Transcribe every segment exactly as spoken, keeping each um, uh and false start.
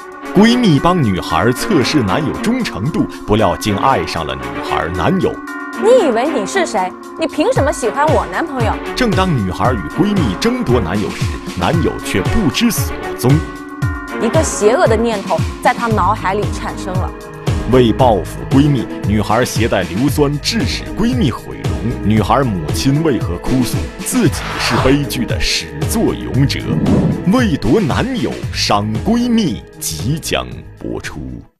闺蜜帮女孩测试男友忠诚度，不料竟爱上了女孩男友。 你以为你是谁？你凭什么喜欢我男朋友？ 正当女孩与闺蜜争夺男友时，男友却不知所踪。 一个邪恶的念头在她脑海里产生了。 为报复闺蜜，女孩携带硫酸致使闺蜜毁容。女孩母亲为何哭诉自己是悲剧的始作俑者？为夺男友伤闺蜜即将播出。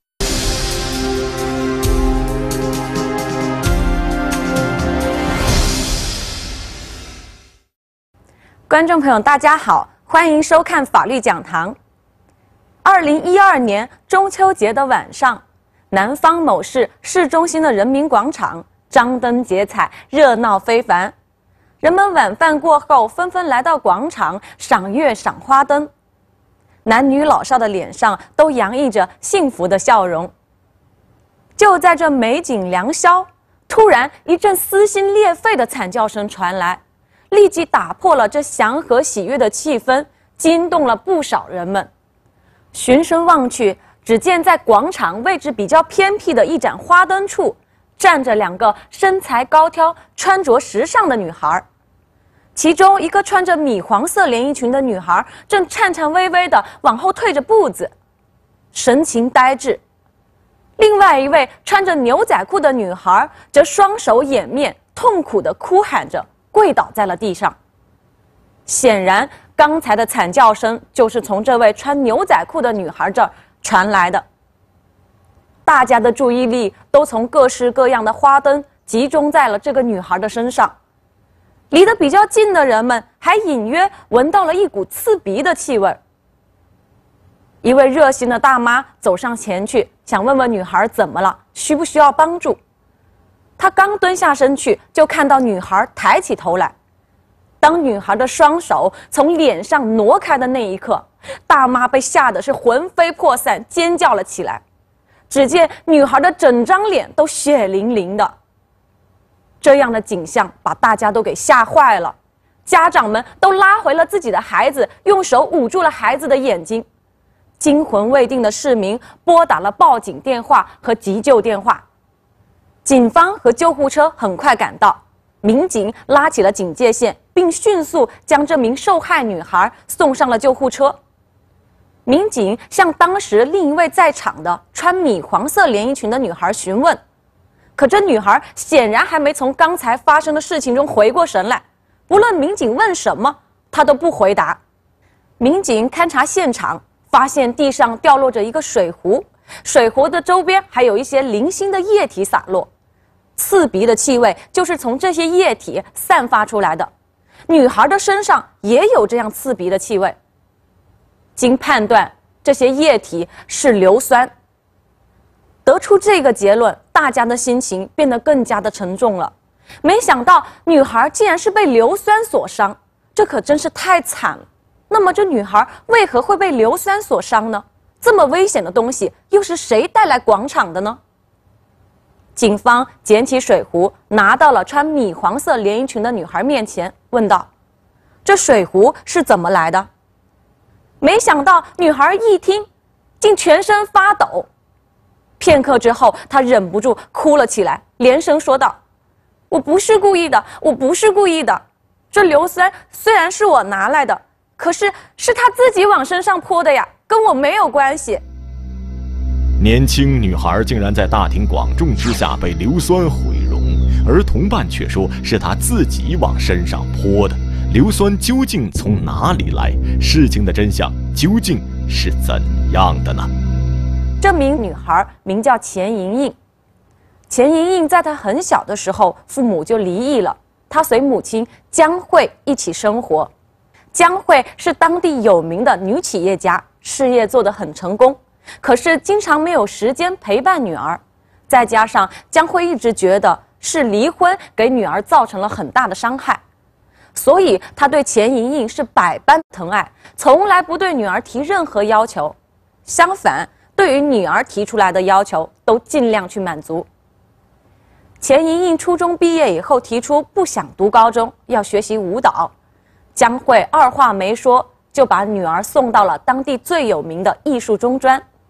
观众朋友，大家好，欢迎收看法律讲堂。二零一二年中秋节的晚上，南方某市市中心的人民广场张灯结彩，热闹非凡。人们晚饭过后纷纷来到广场赏月赏花灯，男女老少的脸上都洋溢着幸福的笑容。就在这美景良宵，突然一阵撕心裂肺的惨叫声传来，立即打破了这祥和喜悦的气氛，惊动了不少人们。循声望去，只见在广场位置比较偏僻的一盏花灯处，站着两个身材高挑、穿着时尚的女孩。其中一个穿着米黄色连衣裙的女孩正颤颤巍巍地往后退着步子，神情呆滞。另外一位穿着牛仔裤的女孩则双手掩面，痛苦地哭喊着，跪倒在了地上。显然，刚才的惨叫声就是从这位穿牛仔裤的女孩这儿传来的。大家的注意力都从各式各样的花灯集中在了这个女孩的身上。离得比较近的人们还隐约闻到了一股刺鼻的气味。一位热心的大妈走上前去，想问问女孩怎么了，需不需要帮助。她刚蹲下身去，就看到女孩抬起头来。当女孩的双手从脸上挪开的那一刻，大妈被吓得是魂飞魄散，尖叫了起来。只见女孩的整张脸都血淋淋的。这样的景象把大家都给吓坏了，家长们都拉回了自己的孩子，用手捂住了孩子的眼睛。惊魂未定的市民拨打了报警电话和急救电话。警方和救护车很快赶到，民警拉起了警戒线，并迅速将这名受害女孩送上了救护车。民警向当时另一位在场的穿米黄色连衣裙的女孩询问，可这女孩显然还没从刚才发生的事情中回过神来，不论民警问什么，她都不回答。民警勘察现场，发现地上掉落着一个水壶，水壶的周边还有一些零星的液体洒落，刺鼻的气味就是从这些液体散发出来的。女孩的身上也有这样刺鼻的气味。经判断，这些液体是硫酸。得出这个结论，大家的心情变得更加的沉重了。没想到女孩竟然是被硫酸所伤，这可真是太惨了。那么这女孩为何会被硫酸所伤呢？这么危险的东西又是谁带来广场的呢？警方捡起水壶，拿到了穿米黄色连衣裙的女孩面前，问道：这水壶是怎么来的？没想到女孩一听，竟全身发抖。片刻之后，她忍不住哭了起来，连声说道：我不是故意的，我不是故意的。这硫酸虽然是我拿来的，可是是她自己往身上泼的呀，跟我没有关系。 年轻女孩竟然在大庭广众之下被硫酸毁容，而同伴却说是她自己往身上泼的。硫酸究竟从哪里来？事情的真相究竟是怎样的呢？ 这名女孩名叫钱莹莹。钱莹莹在她很小的时候，父母就离异了，她随母亲江慧一起生活。江慧是当地有名的女企业家，事业做得很成功，可是经常没有时间陪伴女儿。再加上江慧一直觉得是离婚给女儿造成了很大的伤害，所以她对钱莹莹是百般疼爱，从来不对女儿提任何要求，相反，对于女儿提出来的要求都尽量去满足。钱莹莹初中毕业以后提出不想读高中，要学习舞蹈，江慧二话没说就把女儿送到了当地最有名的艺术中专，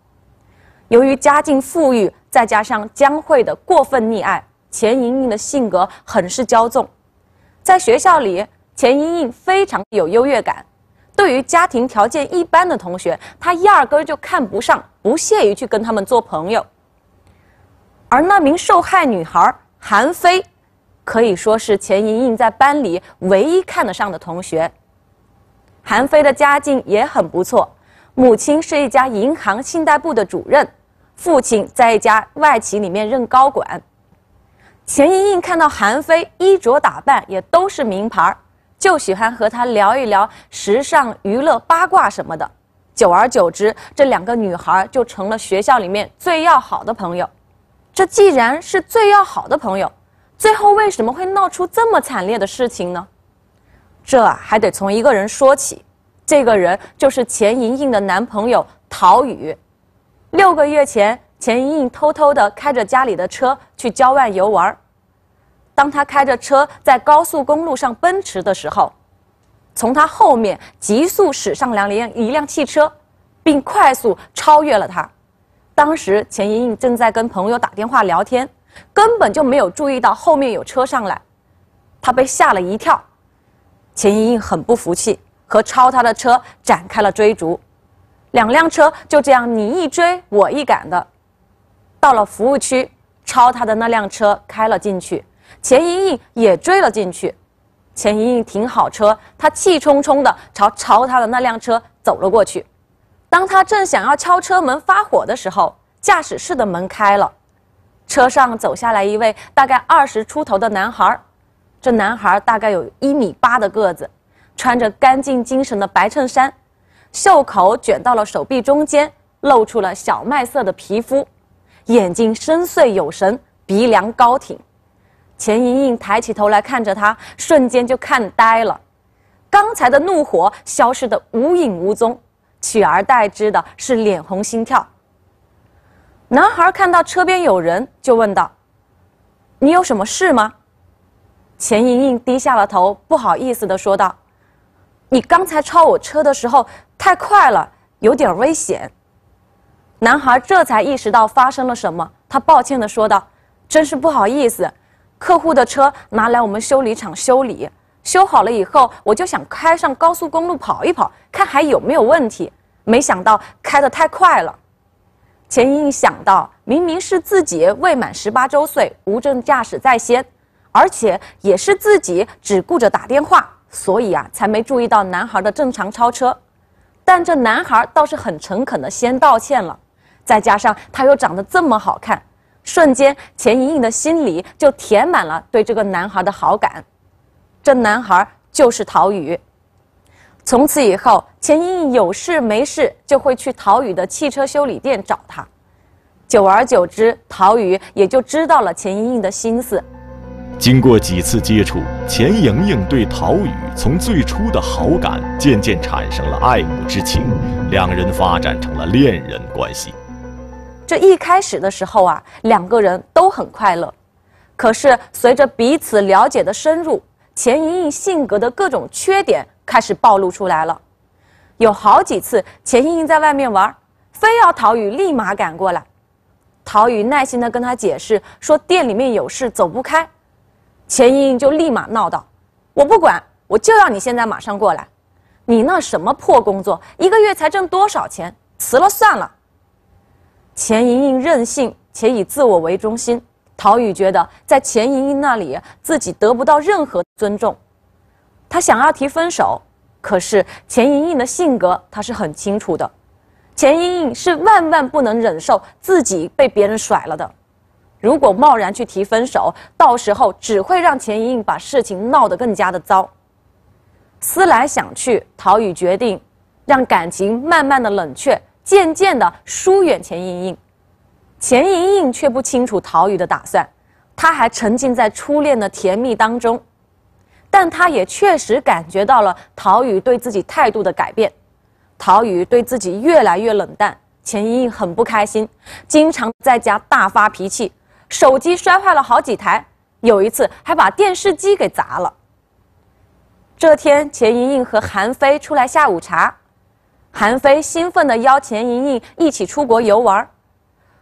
由于家境富裕，再加上江蕙的过分溺爱，钱莹莹的性格很是骄纵。在学校里，钱莹莹非常有优越感，对于家庭条件一般的同学，她压根儿就看不上，不屑于去跟他们做朋友。而那名受害女孩韩非，可以说是钱莹莹在班里唯一看得上的同学。韩非的家境也很不错，母亲是一家银行信贷部的主任，父亲在一家外企里面任高管。钱莹莹看到韩非衣着打扮也都是名牌，就喜欢和她聊一聊时尚、娱乐、八卦什么的。久而久之，这两个女孩就成了学校里面最要好的朋友。这既然是最要好的朋友，最后为什么会闹出这么惨烈的事情呢？这还得从一个人说起，这个人就是钱莹莹的男朋友陶宇。六个月前，钱莹莹偷偷地开着家里的车去郊外游玩。当她开着车在高速公路上奔驰的时候，从她后面急速驶上两辆一辆汽车，并快速超越了她。当时钱莹莹正在跟朋友打电话聊天，根本就没有注意到后面有车上来，她被吓了一跳。钱莹莹很不服气，和超她的车展开了追逐，两辆车就这样你一追我一赶的。到了服务区，超她的那辆车开了进去，钱莹莹也追了进去。钱莹莹停好车，她气冲冲地朝超她的那辆车走了过去。当她正想要敲车门发火的时候，驾驶室的门开了，车上走下来一位大概二十出头的男孩。这男孩大概有一米八的个子，穿着干净精神的白衬衫，袖口卷到了手臂中间，露出了小麦色的皮肤，眼睛深邃有神，鼻梁高挺。钱莹莹抬起头来看着他，瞬间就看呆了，刚才的怒火消失得无影无踪，取而代之的是脸红心跳。男孩看到车边有人，就问道：“你有什么事吗？”钱莹莹低下了头，不好意思地说道：“你刚才超我车的时候太快了，有点危险。”男孩这才意识到发生了什么，他抱歉地说道：“真是不好意思，客户的车拿来我们修理厂修理，修好了以后，我就想开上高速公路跑一跑，看还有没有问题，没想到开得太快了。”钱莹莹想到，明明是自己未满十八周岁，无证驾驶在先，而且也是自己只顾着打电话，所以啊，才没注意到男孩的正常超车。但这男孩倒是很诚恳的先道歉了，再加上他又长得这么好看，瞬间钱莹莹的心里就填满了对这个男孩的好感。这男孩就是陶宇。从此以后，钱莹莹有事没事就会去陶宇的汽车修理店找他。久而久之，陶宇也就知道了钱莹莹的心思。 经过几次接触，钱莹莹对陶宇从最初的好感渐渐产生了爱慕之情，两人发展成了恋人关系。 这一开始的时候啊，两个人都很快乐。可是随着彼此了解的深入，钱莹莹性格的各种缺点开始暴露出来了。有好几次，钱莹莹在外面玩，非要陶宇立马赶过来。陶宇耐心地跟她解释说店里面有事走不开，钱莹莹就立马闹道：“我不管，我就要你现在马上过来！你那什么破工作，一个月才挣多少钱？辞了算了。”钱莹莹任性且以自我为中心，陶宇觉得在钱莹莹那里自己得不到任何尊重。他想要提分手，可是钱莹莹的性格他是很清楚的，钱莹莹是万万不能忍受自己被别人甩了的。如果贸然去提分手，到时候只会让钱莹莹把事情闹得更加的糟。思来想去，陶宇决定让感情慢慢的冷却，渐渐的疏远钱莹莹。钱莹莹却不清楚陶宇的打算，她还沉浸在初恋的甜蜜当中，但她也确实感觉到了陶宇对自己态度的改变。陶宇对自己越来越冷淡，钱莹莹很不开心，经常在家大发脾气，手机摔坏了好几台，有一次还把电视机给砸了。这天，钱莹莹和韩非出来下午茶，韩非兴奋地邀钱莹莹一起出国游玩。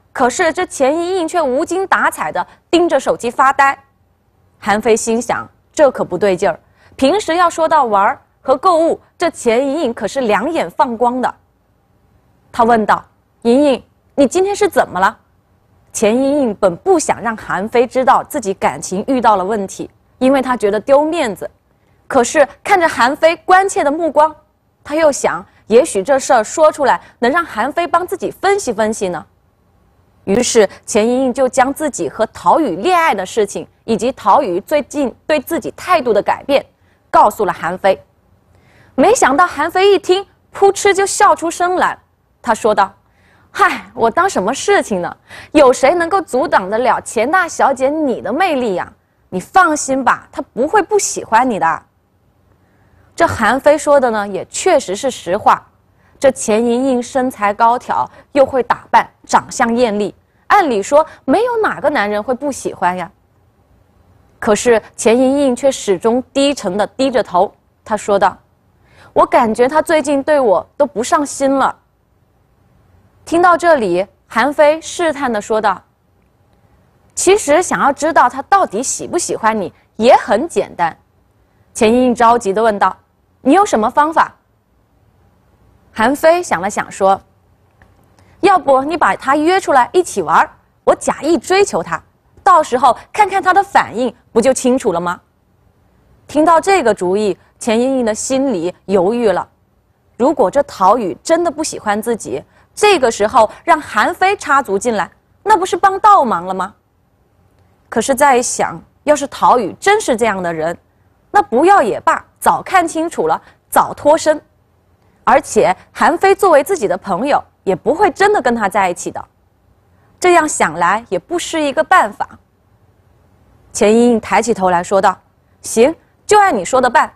可是这钱莹莹却无精打采地盯着手机发呆。韩非心想，这可不对劲儿，平时要说到玩和购物，这钱莹莹可是两眼放光的。他问道：莹莹，你今天是怎么了？钱莹莹本不想让韩非知道自己感情遇到了问题，因为她觉得丢面子。可是看着韩非关切的目光，她又想，也许这事儿说出来能让韩非帮自己分析分析呢。于是钱莹莹就将自己和陶宇恋爱的事情，以及陶宇最近对自己态度的改变，告诉了韩非。没想到韩非一听，扑哧就笑出声来。他说道：嗨，我当什么事情呢？有谁能够阻挡得了钱大小姐你的魅力呀？你放心吧，她不会不喜欢你的。这韩非说的呢，也确实是实话。这钱莹莹身材高挑，又会打扮，长相艳丽，按理说没有哪个男人会不喜欢呀。可是钱莹莹却始终低沉地低着头，她说道：我感觉他最近对我都不上心了。听到这里，韩非试探地说道：其实想要知道他到底喜不喜欢你也很简单。钱莹莹着急地问道：你有什么方法？韩非想了想说：要不你把他约出来一起玩，我假意追求他，到时候看看他的反应，不就清楚了吗？听到这个主意，钱莹莹的心里犹豫了。如果这陶宇真的不喜欢自己，这个时候让韩非插足进来，那不是帮倒忙了吗？可是再一想，要是陶宇真是这样的人，那不要也罢，早看清楚了，早脱身。而且韩非作为自己的朋友，也不会真的跟他在一起的。这样想来也不是一个办法。钱莹莹抬起头来说道：行，就按你说的办。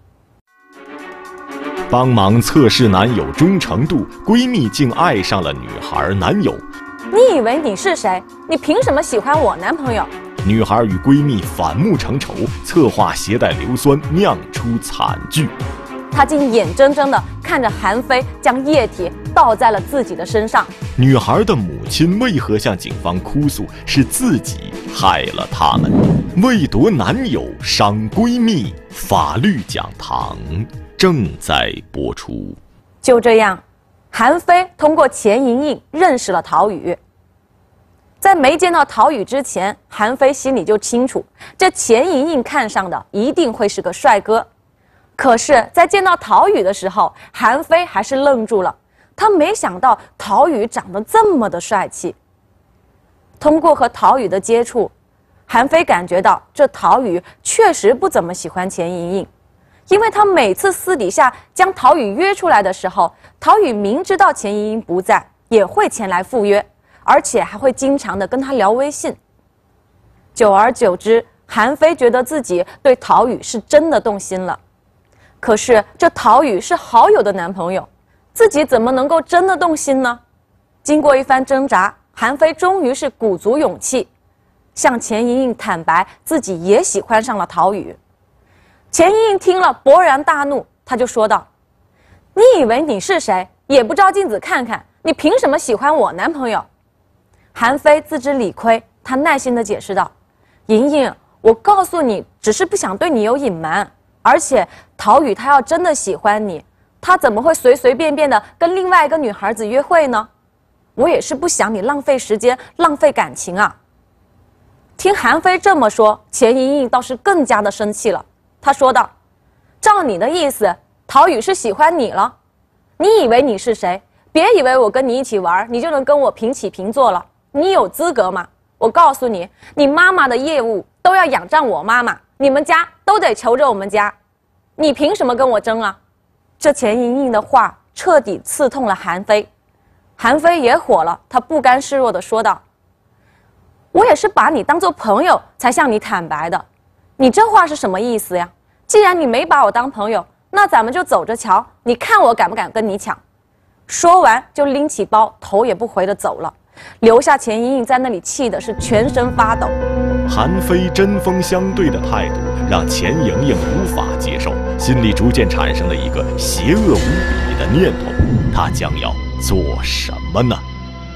帮忙测试男友忠诚度，闺蜜竟爱上了女孩男友。 你以为你是谁？你凭什么喜欢我男朋友？ 女孩与闺蜜反目成仇，策划携带硫酸，酿出惨剧。 她竟眼睁睁地看着韩非将液体倒在了自己的身上。 女孩的母亲为何向警方哭诉是自己害了他们？为夺男友伤闺蜜，法律讲堂正在播出。 就这样，韩非通过钱莹莹认识了陶宇。在没见到陶宇之前，韩非心里就清楚，这钱莹莹看上的一定会是个帅哥。可是，在见到陶宇的时候，韩非还是愣住了。他没想到陶宇长得这么的帅气。通过和陶宇的接触，韩非感觉到这陶宇确实不怎么喜欢钱莹莹，因为他每次私底下将陶宇约出来的时候，陶宇明知道钱莹莹不在，也会前来赴约，而且还会经常的跟他聊微信。久而久之，韩非觉得自己对陶宇是真的动心了。可是这陶宇是好友的男朋友，自己怎么能够真的动心呢？经过一番挣扎，韩非终于是鼓足勇气，向钱莹莹坦白自己也喜欢上了陶宇。钱莹莹听了勃然大怒，她就说道：你以为你是谁？也不照镜子看看，你凭什么喜欢我男朋友？韩非自知理亏，她耐心地解释道：莹莹，我告诉你，只是不想对你有隐瞒。而且陶宇他要真的喜欢你，他怎么会随随便便的跟另外一个女孩子约会呢？我也是不想你浪费时间，浪费感情啊。听韩非这么说，钱莹莹倒是更加的生气了。她说道：照你的意思，陶宇是喜欢你了？你以为你是谁？别以为我跟你一起玩，你就能跟我平起平坐了。你有资格吗？我告诉你，你妈妈的业务都要仰仗我妈妈，你们家都得求着我们家，你凭什么跟我争啊？这钱莹莹的话彻底刺痛了韩非。韩非也火了，他不甘示弱地说道：我也是把你当做朋友才向你坦白的，你这话是什么意思呀？既然你没把我当朋友，那咱们就走着瞧，你看我敢不敢跟你抢？说完就拎起包，头也不回地走了，留下钱莹莹在那里气的是全身发抖。 韩非针锋相对的态度让钱莹莹无法接受，心里逐渐产生了一个邪恶无比的念头：她将要做什么呢？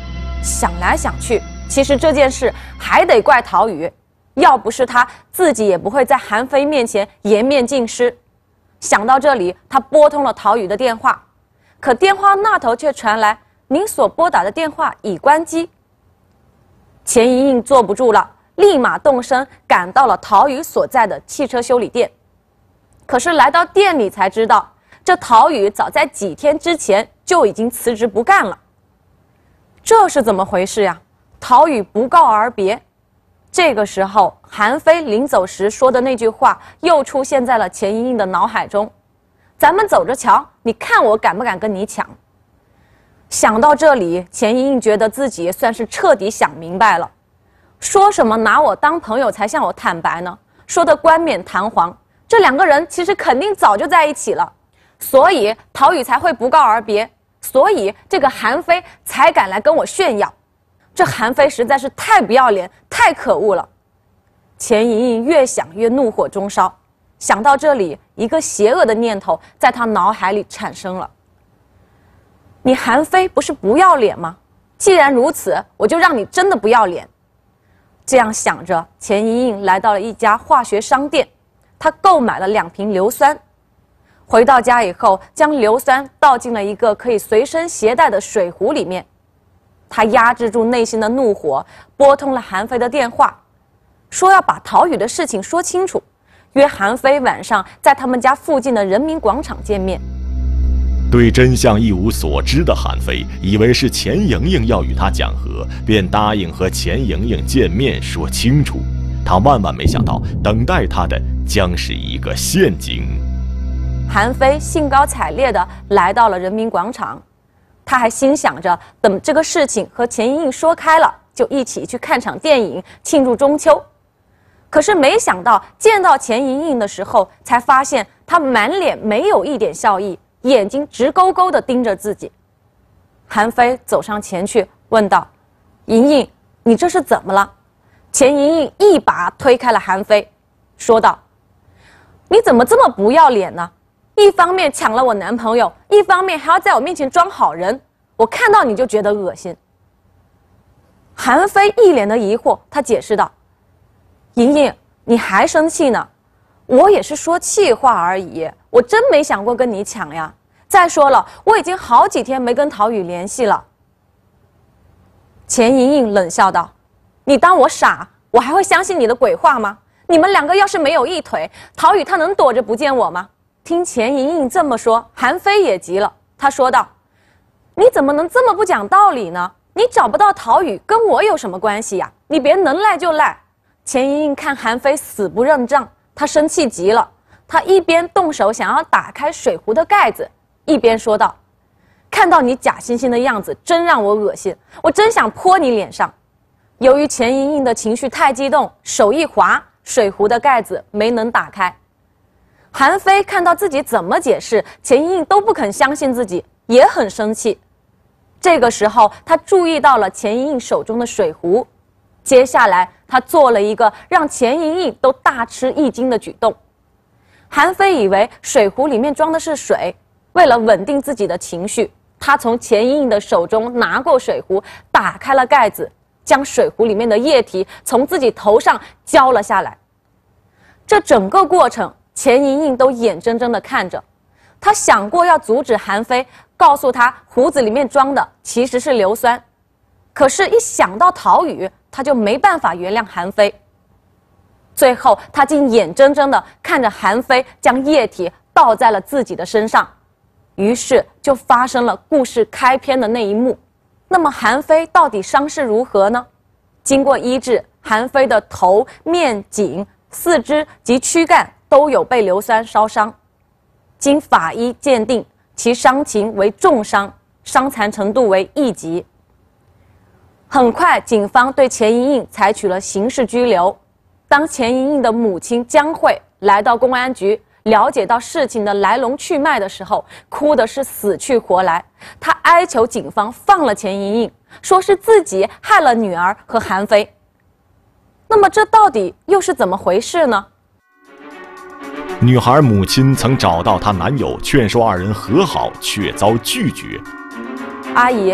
想来想去，其实这件事还得怪陶宇，要不是他，自己也不会在韩非面前颜面尽失。想到这里，他拨通了陶宇的电话，可电话那头却传来“您所拨打的电话已关机”。钱莹莹坐不住了，立马动身赶到了陶宇所在的汽车修理店。可是来到店里才知道，这陶宇早在几天之前就已经辞职不干了。这是怎么回事呀？陶宇不告而别。这个时候，韩非临走时说的那句话又出现在了钱莹莹的脑海中：“咱们走着瞧，你看我敢不敢跟你抢？”想到这里，钱莹莹觉得自己算是彻底想明白了。说什么拿我当朋友才向我坦白呢？说的冠冕堂皇。这两个人其实肯定早就在一起了，所以陶宇才会不告而别，所以这个韩非才敢来跟我炫耀。这韩非实在是太不要脸，太可恶了。钱莹莹越想越怒火中烧，想到这里，一个邪恶的念头在她脑海里产生了：你韩非不是不要脸吗？既然如此，我就让你真的不要脸。这样想着，钱莹莹来到了一家化学商店，她购买了两瓶硫酸。回到家以后，将硫酸倒进了一个可以随身携带的水壶里面。她压制住内心的怒火，拨通了韩非的电话，说要把陶宇的事情说清楚，约韩非晚上在他们家附近的人民广场见面。 对真相一无所知的韩非以为是钱莹莹要与他讲和，便答应和钱莹莹见面说清楚。他万万没想到，等待他的将是一个陷阱。 韩非兴高采烈地来到了人民广场，他还心想着等这个事情和钱莹莹说开了，就一起去看场电影庆祝中秋。可是没想到见到钱莹莹的时候，才发现她满脸没有一点笑意，眼睛直勾勾地盯着自己。韩非走上前去问道：“莹莹，你这是怎么了？”钱莹莹一把推开了韩非，说道：“你怎么这么不要脸呢？一方面抢了我男朋友，一方面还要在我面前装好人，我看到你就觉得恶心。”韩非一脸的疑惑，他解释道：“莹莹，你还生气呢？我也是说气话而已，我真没想过跟你抢呀。再说了，我已经好几天没跟陶宇联系了。”钱莹莹冷笑道：“你当我傻？我还会相信你的鬼话吗？你们两个要是没有一腿，陶宇他能躲着不见我吗？”听钱莹莹这么说，韩非也急了，他说道：“你怎么能这么不讲道理呢？你找不到陶宇，跟我有什么关系呀？你别能赖就赖。”钱莹莹看韩非死不认账，她生气极了，她一边动手想要打开水壶的盖子，一边说道：“看到你假惺惺的样子，真让我恶心，我真想泼你脸上。”由于钱莹莹的情绪太激动，手一滑，水壶的盖子没能打开。韩非看到自己怎么解释，钱莹莹都不肯相信自己，也很生气。这个时候，他注意到了钱莹莹手中的水壶，接下来他做了一个让钱莹莹都大吃一惊的举动。韩非以为水壶里面装的是水，为了稳定自己的情绪，他从钱莹莹的手中拿过水壶，打开了盖子，将水壶里面的液体从自己头上浇了下来。这整个过程，钱莹莹都眼睁睁地看着。她想过要阻止韩非，告诉他壶子里面装的其实是硫酸，可是一想到陶宇，她就没办法原谅韩非。最后，她竟眼睁睁地看着韩非将液体倒在了自己的身上，于是就发生了故事开篇的那一幕。那么韩非到底伤势如何呢？经过医治，韩非的头、面、颈、四肢及躯干都有被硫酸烧伤，经法医鉴定，其伤情为重伤，伤残程度为一级。很快，警方对钱莹莹采取了刑事拘留。当钱莹莹的母亲江慧来到公安局，了解到事情的来龙去脉的时候，哭的是死去活来。她哀求警方放了钱莹莹，说是自己害了女儿和韩非。那么这到底又是怎么回事呢？ 女孩母亲曾找到她男友劝说二人和好，却遭拒绝。 阿姨，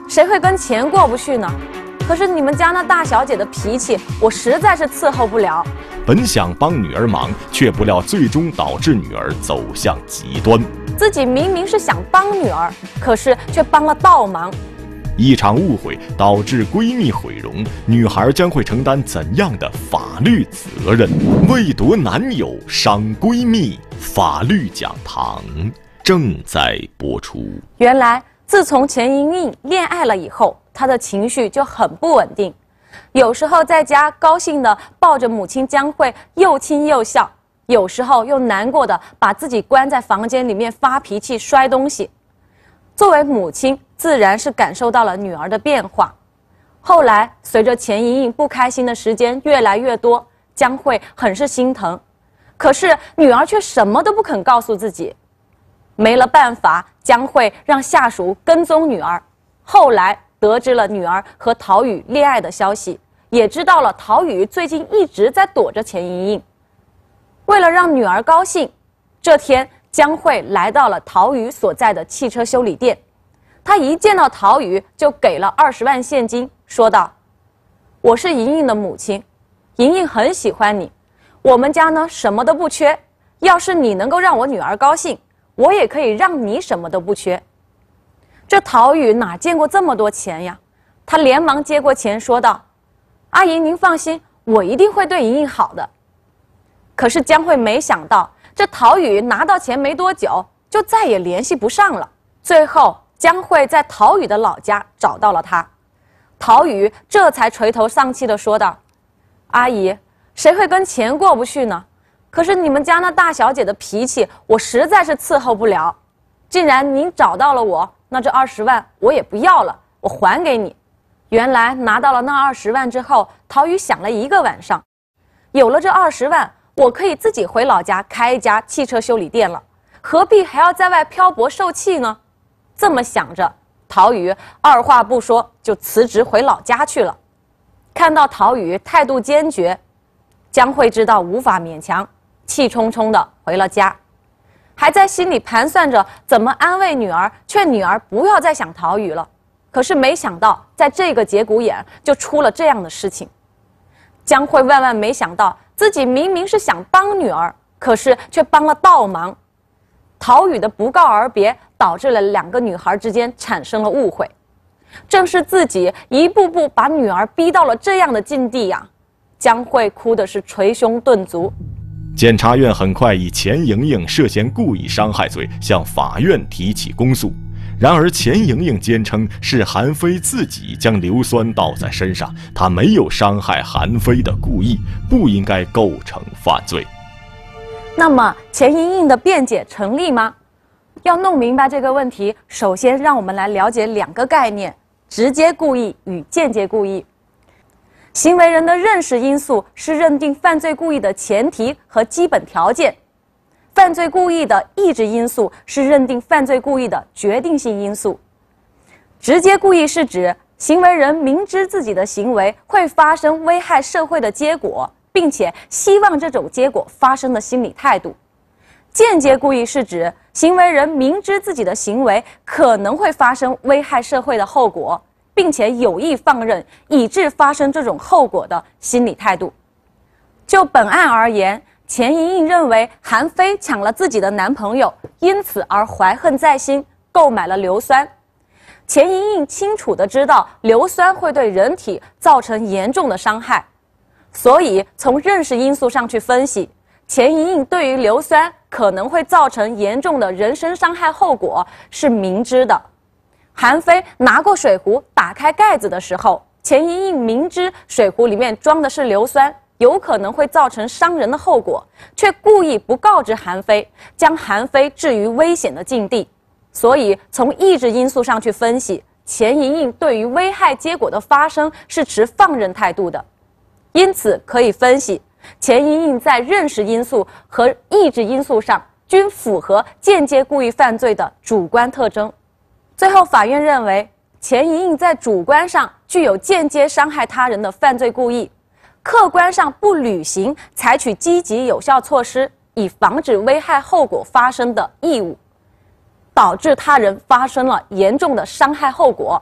谁会跟钱过不去呢？可是你们家那大小姐的脾气，我实在是伺候不了。 本想帮女儿忙，却不料最终导致女儿走向极端。 自己明明是想帮女儿，可是却帮了倒忙。 一场误会导致闺蜜毁容，女孩将会承担怎样的法律责任？为夺男友伤闺蜜，法律讲堂正在播出。 原来，自从钱莹莹恋爱了以后，她的情绪就很不稳定。有时候在家高兴地抱着母亲江慧又亲又笑，有时候又难过的把自己关在房间里面发脾气摔东西。作为母亲，自然是感受到了女儿的变化。后来随着钱莹莹不开心的时间越来越多，江慧很是心疼，可是女儿却什么都不肯告诉自己。没了办法，江慧让下属跟踪女儿，后来得知了女儿和陶宇恋爱的消息，也知道了陶宇最近一直在躲着钱莹莹。为了让女儿高兴，这天江慧来到了陶宇所在的汽车修理店。她一见到陶宇就给了二十万现金，说道：“我是莹莹的母亲，莹莹很喜欢你，我们家呢什么都不缺，要是你能够让我女儿高兴，我也可以让你什么都不缺。”这陶宇哪见过这么多钱呀？他连忙接过钱说道：“阿姨您放心，我一定会对莹莹好的。”可是江慧没想到，这陶宇拿到钱没多久就再也联系不上了。最后江慧在陶宇的老家找到了他，陶宇这才垂头丧气地说道：“阿姨，谁会跟钱过不去呢？可是你们家那大小姐的脾气，我实在是伺候不了。既然您找到了我，那这二十万我也不要了，我还给你。”原来拿到了那二十万之后，陶宇想了一个晚上，有了这二十万，我可以自己回老家开一家汽车修理店了，何必还要在外漂泊受气呢？这么想着，陶宇二话不说就辞职回老家去了。看到陶宇态度坚决，江慧知道无法勉强，气冲冲地回了家，还在心里盘算着怎么安慰女儿，劝女儿不要再想陶宇了。可是没想到，在这个节骨眼就出了这样的事情。江慧万万没想到，自己明明是想帮女儿，可是却帮了倒忙。陶宇的不告而别，导致了两个女孩之间产生了误会。正是自己一步步把女儿逼到了这样的境地呀、啊，江慧哭的是捶胸顿足。 检察院很快以钱莹莹涉嫌故意伤害罪向法院提起公诉。然而钱莹莹坚称是韩非自己将硫酸倒在身上，她没有伤害韩非的故意，不应该构成犯罪。 那么钱莹莹的辩解成立吗？要弄明白这个问题，首先让我们来了解两个概念：直接故意与间接故意。行为人的认识因素是认定犯罪故意的前提和基本条件，犯罪故意的意志因素是认定犯罪故意的决定性因素。直接故意是指行为人明知自己的行为会发生危害社会的结果，并且希望这种结果发生的心理态度。间接故意是指行为人明知自己的行为可能会发生危害社会的后果，并且有意放任以致发生这种后果的心理态度。就本案而言，钱莹莹认为韩非抢了自己的男朋友，因此而怀恨在心，购买了硫酸。钱莹莹清楚地知道硫酸会对人体造成严重的伤害，所以从认识因素上去分析，钱莹莹对于硫酸可能会造成严重的人身伤害后果是明知的。韩非拿过水壶打开盖子的时候，钱莹莹明知水壶里面装的是硫酸，有可能会造成伤人的后果，却故意不告知韩非，将韩非置于危险的境地。所以从意志因素上去分析，钱莹莹对于危害结果的发生是持放任态度的。因此可以分析，钱莹莹在认识因素和意志因素上均符合间接故意犯罪的主观特征。最后法院认为，钱莹莹在主观上具有间接伤害他人的犯罪故意，客观上不履行采取积极有效措施以防止危害后果发生的义务，导致他人发生了严重的伤害后果。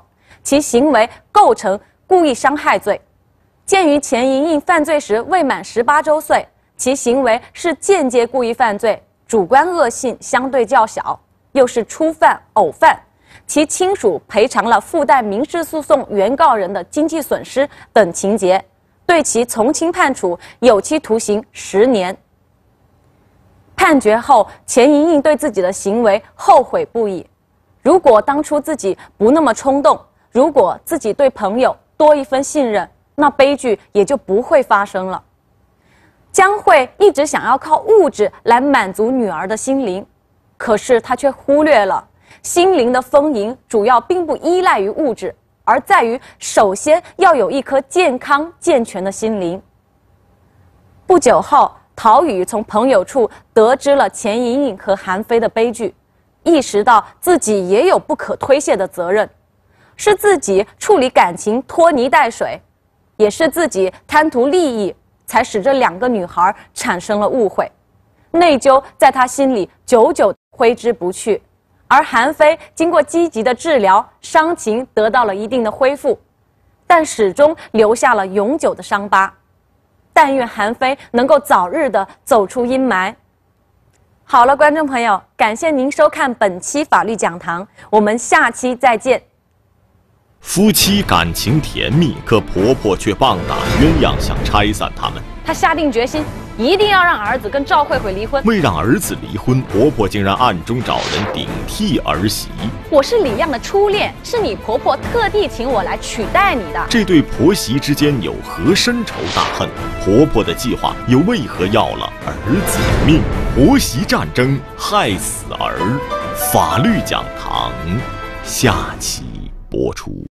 其行为构成故意伤害罪。鉴于钱莹莹犯罪时未满十八周岁，其行为是间接故意犯罪，主观恶性相对较小，又是初犯、偶犯，其亲属赔偿了附带民事诉讼原告人的经济损失等情节，对其从轻判处有期徒刑十年。判决后，钱莹莹对自己的行为后悔不已。如果当初自己不那么冲动，如果自己对朋友多一分信任，那悲剧也就不会发生了。江慧一直想要靠物质来满足女儿的心灵，可是她却忽略了心灵的丰盈主要并不依赖于物质，而在于首先要有一颗健康健全的心灵。不久后，陶宇从朋友处得知了钱莹莹和韩飞的悲剧，意识到自己也有不可推卸的责任，是自己处理感情拖泥带水，也是自己贪图利益，才使这两个女孩产生了误会，内疚在他心里久久挥之不去。而韩飞经过积极的治疗，伤情得到了一定的恢复，但始终留下了永久的伤疤。但愿韩飞能够早日的走出阴霾。好了，观众朋友，感谢您收看本期法律讲堂，我们下期再见。 夫妻感情甜蜜，可婆婆却棒打鸳鸯，想拆散他们。 她下定决心，一定要让儿子跟赵慧慧离婚。 为让儿子离婚，婆婆竟然暗中找人顶替儿媳。 我是李亮的初恋，是你婆婆特地请我来取代你的。 这对婆媳之间有何深仇大恨？婆婆的计划又为何要了儿子的命？婆媳战争害死儿。法律讲堂下期播出。